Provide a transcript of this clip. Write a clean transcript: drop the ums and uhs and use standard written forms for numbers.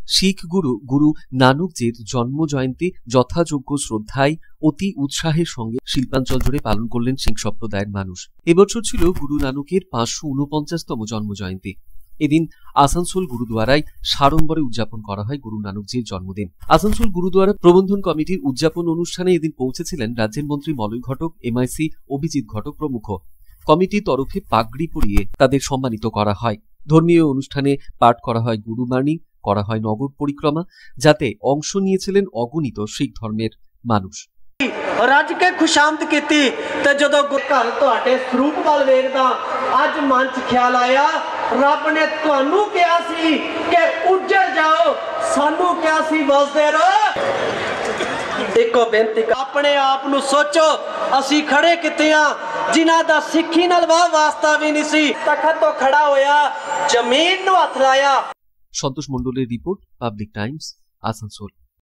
শিখ গুরু গুরু নানকজির জন্ম জয়ন্তী যথাযোগ্য শ্রদ্ধায় অতি উৎসাহের সঙ্গে শিল্পাঞ্চল জুড়ে পালন করলেন সিং সম্প্রদায়ের মানুষ। এবছর ছিল গুরু নানকের 549তম জন্ম জয়ন্তী। এদিন আসানসোল গুরুদুয়ারায় সাড়ম্বরে উদযাপন করা হয় গুরু নানকজির জন্মদিন। আসানসোল গুরুদুয়ারা প্রবন্ধন কমিটির উদযাপন অনুষ্ঠানে এদিন পৌঁছেছিলেন রাজ্যের মন্ত্রী মলয় ঘটক, এমআইসি অভিজিৎ ঘটক প্রমুখ। কমিটির তরফে পাগড়ি পরিয়ে তাদের সম্মানিত করা হয়। ধর্মীয় অনুষ্ঠানে পাঠ করা হয় গুরুবাণী, করা হয় নগর পরিক্রমা, যাতে অংশ নিয়েছিলেন অগণিত শিখ ধর্মের মানুষ। ਰੱਜ ਕੇ ਖੁਸ਼ਾਮਦ ਕੀਤੀ ਤੇ ਜਦੋਂ ਘਰ ਤੁਹਾਡੇ ਸਰੂਪ ਵੱਲ ਵੇਖਦਾ ਅੱਜ ਮਨ 'ਚ ਖਿਆਲ ਆਇਆ ਰੱਬ ਨੇ ਤੁਹਾਨੂੰ ਕਿਹਾ ਸੀ ਕਿ ਉੱਜੜ ਜਾਓ, ਸਾਨੂੰ ਕਿਹਾ ਸੀ ਵਸਦੇ ਰਹੋ। ਇੱਕੋ ਬੇਨਤੀ ਆਪਣੇ ਆਪ ਨੂੰ ਸੋਚੋ, ਅਸੀਂ ਖੜੇ ਕਿੱਥੇ ਆ ਜਿਨ੍ਹਾਂ ਦਾ ਸਿੱਖੀ ਨਾਲ ਵਾਸਤਾ ਵੀ ਨਹੀਂ ਸੀ, ਤਖਤ ਤੋਂ ਖੜਾ ਹੋਇਆ ਜ਼ਮੀਨ ਨੂੰ ਹੱਥ ਲਾਇਆ। সন্তোষ মণ্ডলের রিপোর্ট, পাবলিক টাইমস, আসানসোল।